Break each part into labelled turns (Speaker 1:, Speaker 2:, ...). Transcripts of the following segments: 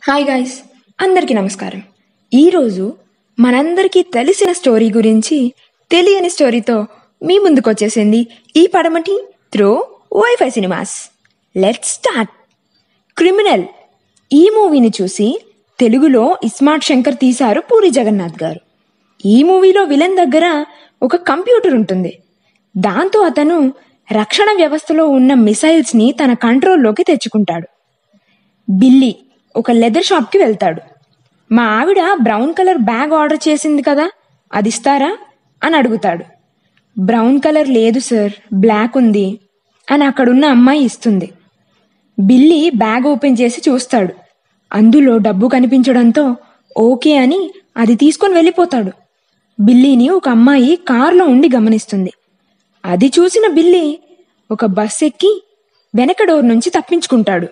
Speaker 1: Hi guys, అందరికీ నమస్కారం. ఈరోజు మనందరికీ తెలిసిన స్టోరీ గురించి తెలియని స్టోరీతో మీ ముందుకు వచ్చేసింది ఈ పడమటి through wifi cinemas. Let's start. Criminal ఈ మూవీని చూసి తెలుగులో ఇస్మార్ట్ శంకర్ తీశారు పూరి జగన్నాథ్ గారు. ఈ మూవీలో విలన్ దగ్గర ఒక కంప్యూటర్ ఉంటుంది. దాంతో అతను రక్షణ వ్యవస్థలో ఉన్న మిసైల్స్ ని తన కంట్రోల్లోకి తెచ్చుకుంటాడు. బిల్లీ ఒక లెదర్ షాప్కి వెళ్తాడు. మా ఆవిడ బ్రౌన్ కలర్ బ్యాగ్ ఆర్డర్ చేసింది కదా, అది ఇస్తారా అని అడుగుతాడు. బ్రౌన్ కలర్ లేదు సార్, బ్లాక్ ఉంది అని అక్కడున్న అమ్మాయి ఇస్తుంది. బిల్లీ బ్యాగ్ ఓపెన్ చేసి చూస్తాడు. అందులో డబ్బు కనిపించడంతో ఓకే అని అది తీసుకొని వెళ్ళిపోతాడు. బిల్లీని ఒక అమ్మాయి కారులో ఉండి గమనిస్తుంది. అది చూసిన బిల్లీ ఒక బస్ ఎక్కి వెనక డోర్ నుంచి తప్పించుకుంటాడు.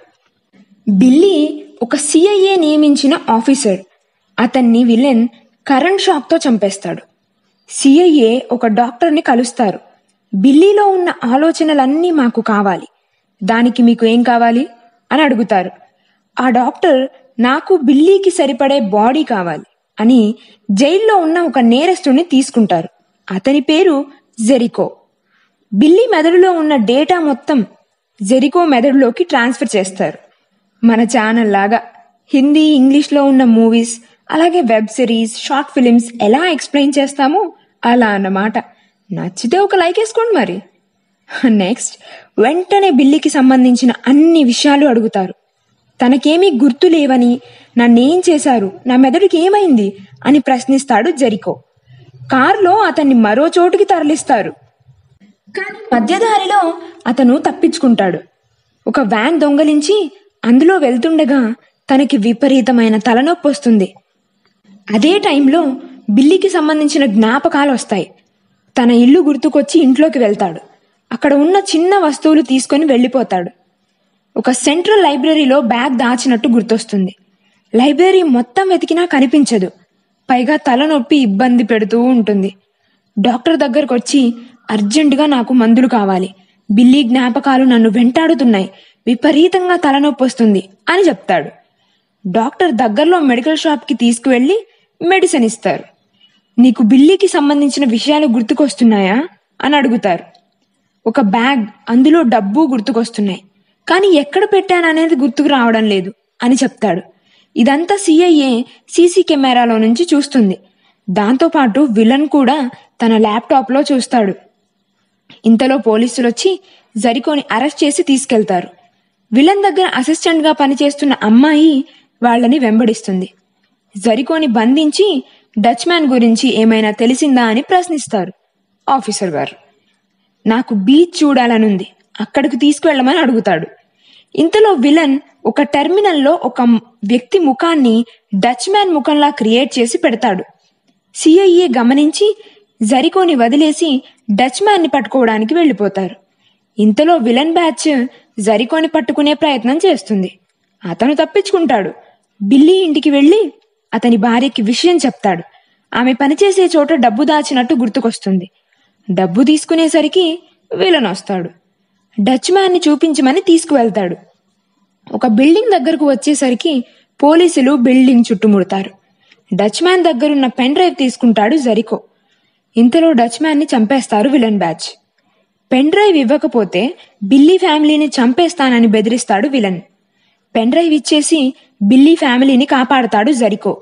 Speaker 1: బిల్లీ ఒక సిఐఏ నియమించిన ఆఫీసర్. అతన్ని విలన్ కరెంట్ షాక్తో చంపేస్తాడు. సిఐఏ ఒక డాక్టర్ని కలుస్తారు. బిల్లీలో ఉన్న ఆలోచనలన్నీ మాకు కావాలి, దానికి మీకు ఏం కావాలి అని అడుగుతారు. ఆ డాక్టర్ నాకు బిల్లీకి సరిపడే బాడీ కావాలి అని జైల్లో ఉన్న ఒక నేరస్తుడిని తీసుకుంటారు. అతని పేరు జెరికో. బిల్లీ మెదడులో ఉన్న డేటా మొత్తం జెరికో మెదడులోకి ట్రాన్స్ఫర్ చేస్తారు. మన ఛానల్ లాగా హిందీ, ఇంగ్లీష్లో ఉన్న మూవీస్, అలాగే వెబ్ సిరీస్, షార్ట్ ఫిలిమ్స్ ఎలా ఎక్స్ప్లెయిన్ చేస్తామో అలా అన్నమాట. నచ్చితే ఒక లైక్ వేసుకోండి మరి. నెక్స్ట్, వెంటనే బిల్లీకి సంబంధించిన అన్ని విషయాలు అడుగుతారు. తనకేమీ గుర్తు లేవని, నన్నేం చేశారు, నా మెదడుకి ఏమైంది అని ప్రశ్నిస్తాడు జెరికో. కారులో అతన్ని మరో చోటుకి తరలిస్తారు. కానీ మధ్యదారిలో అతను తప్పించుకుంటాడు. ఒక వ్యాన్ దొంగలించి అందులో వెళ్తుండగా తనకి విపరీతమైన తలనొప్పి వస్తుంది. అదే టైంలో బిల్లీకి సంబంధించిన జ్ఞాపకాలు వస్తాయి. తన ఇల్లు గుర్తుకొచ్చి ఇంట్లోకి వెళ్తాడు. అక్కడ ఉన్న చిన్న వస్తువులు తీసుకొని వెళ్ళిపోతాడు. ఒక సెంట్రల్ లైబ్రరీలో బ్యాగ్ దాచినట్టు గుర్తొస్తుంది. లైబ్రరీ మొత్తం వెతికినా కనిపించదు. పైగా తలనొప్పి ఇబ్బంది పెడుతూ ఉంటుంది. డాక్టర్ దగ్గరకు వచ్చి, అర్జెంటుగా నాకు మందులు కావాలి, బిల్లీ జ్ఞాపకాలు నన్ను వెంటాడుతున్నాయి, విపరీతంగా తలనొప్పి వస్తుంది అని చెప్తాడు. డాక్టర్ దగ్గరలో మెడికల్ షాప్కి తీసుకువెళ్ళి మెడిసిన్ ఇస్తారు. నీకు బిల్లీకి సంబంధించిన విషయాలు గుర్తుకొస్తున్నాయా అని అడుగుతారు. ఒక బ్యాగ్, అందులో డబ్బు గుర్తుకొస్తున్నాయి, కానీ ఎక్కడ పెట్టాననేది గుర్తుకు రావడం లేదు అని చెప్తాడు. ఇదంతా సిఐఏ సీసీ కెమెరాలో నుంచి చూస్తుంది. దాంతోపాటు విలన్ కూడా తన ల్యాప్టాప్లో చూస్తాడు. ఇంతలో పోలీసులు వచ్చి జెరికోని అరెస్ట్ చేసి తీసుకెళ్తారు. విలన్ దగ్గర అసిస్టెంట్ గా పనిచేస్తున్న అమ్మాయి వాళ్ళని వెంబడిస్తుంది. జెరికోని బంధించి డచ్ మ్యాన్ గురించి ఏమైనా తెలిసిందా అని ప్రశ్నిస్తారు. ఆఫీసర్ గారు, నాకు బీచ్ చూడాలనుంది, అక్కడికి తీసుకువెళ్ళమని అడుగుతాడు. ఇంతలో విలన్ ఒక టెర్మినల్లో ఒక వ్యక్తి ముఖాన్ని డచ్ మ్యాన్ ముఖంలా క్రియేట్ చేసి పెడతాడు. సిఐఏ గమనించి జెరికోని వదిలేసి డచ్ మ్యాన్ ని పట్టుకోవడానికి వెళ్ళిపోతారు. ఇంతలో విలన్ బ్యాచ్ జెరికోని పట్టుకునే ప్రయత్నం చేస్తుంది. అతను తప్పించుకుంటాడు. బిల్లీ ఇంటికి వెళ్లి అతని భార్యకి విషయం చెప్తాడు. ఆమె పనిచేసే చోట డబ్బు దాచినట్టు గుర్తుకొస్తుంది. డబ్బు తీసుకునేసరికి విలన్ వస్తాడు. డచ్ మ్యాన్ ని చూపించమని తీసుకువెళ్తాడు. ఒక బిల్డింగ్ దగ్గరకు వచ్చేసరికి పోలీసులు బిల్డింగ్ చుట్టుముడతారు. డచ్ మ్యాన్ దగ్గరున్న పెన్ డ్రైవ్ తీసుకుంటాడు జెరికో. ఇంతలో డచ్ మ్యాన్ ని చంపేస్తారు విలన్ బ్యాచ్. పెన్ డ్రైవ్ ఇవ్వకపోతే బిల్లీ ఫ్యామిలీని చంపేస్తానని బెదిరిస్తాడు విలన్. పెన్ డ్రైవ్ ఇచ్చేసి బిల్లీ ఫ్యామిలీని కాపాడతాడు జెరికో.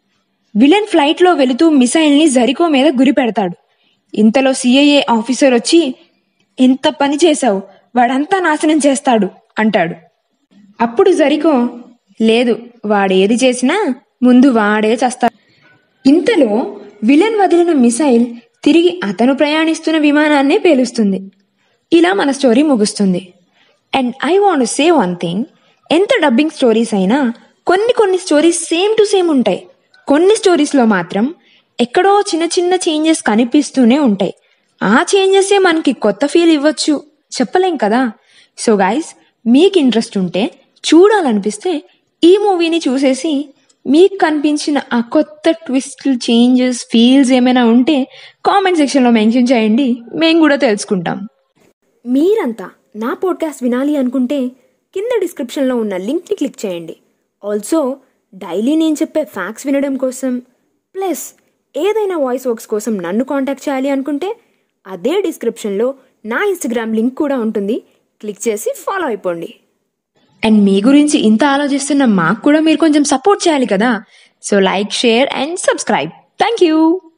Speaker 1: విలన్ ఫ్లైట్ లో వెళుతూ మిసైల్ ని జెరికో మీద గురి పెడతాడు. ఇంతలో సిఐఏ ఆఫీసర్ వచ్చి, ఎంత పని చేశావు, వాడంతా నాశనం చేస్తాడు అంటాడు. అప్పుడు జెరికో, లేదు, వాడేది చేసినా ముందు వాడే చేస్తాడు. ఇంతలో విలన్ వదిలిన మిసైల్ తిరిగి అతను ప్రయాణిస్తున్న విమానాన్నే పేలుస్తుంది. ఇలా మన స్టోరీ ముగుస్తుంది. And I want say one thing, ఎంత డబ్బింగ్ స్టోరీస్ అయినా కొన్ని స్టోరీస్ సేమ్ టు సేమ్ ఉంటాయి. కొన్ని స్టోరీస్లో మాత్రం ఎక్కడో చిన్న చిన్న చేంజెస్ కనిపిస్తూనే ఉంటాయి. ఆ చేంజెసే మనకి కొత్త ఫీల్ ఇవ్వచ్చు, చెప్పలేం కదా. సో గైస్, మీకు ఇంట్రెస్ట్ ఉంటే, చూడాలనిపిస్తే ఈ మూవీని చూసేసి మీకు కనిపించిన ఆ కొత్త ట్విస్ట్లు, చేంజెస్, ఫీల్స్ ఏమైనా ఉంటే కామెంట్ సెక్షన్లో మెన్షన్ చేయండి, మేము కూడా తెలుసుకుంటాం. మీరంతా నా పాడ్కాస్ట్ వినాలి అనుకుంటే కింద డిస్క్రిప్షన్లో ఉన్న లింక్ని క్లిక్ చేయండి. ఆల్సో డైలీ నేను చెప్పే ఫ్యాక్ట్స్ వినడం కోసం, ప్లస్ ఏదైనా వాయిస్ వర్క్స్ కోసం నన్ను కాంటాక్ట్ చేయాలి అనుకుంటే అదే డిస్క్రిప్షన్లో నా ఇన్స్టాగ్రామ్ లింక్ కూడా ఉంటుంది. క్లిక్ చేసి ఫాలో అయిపోండి. అండ్ మీ గురించి ఇంత ఆలోచిస్తున్న మాకు కూడా మీరు కొంచెం సపోర్ట్ చేయాలి కదా. So like, share and subscribe. Thank you.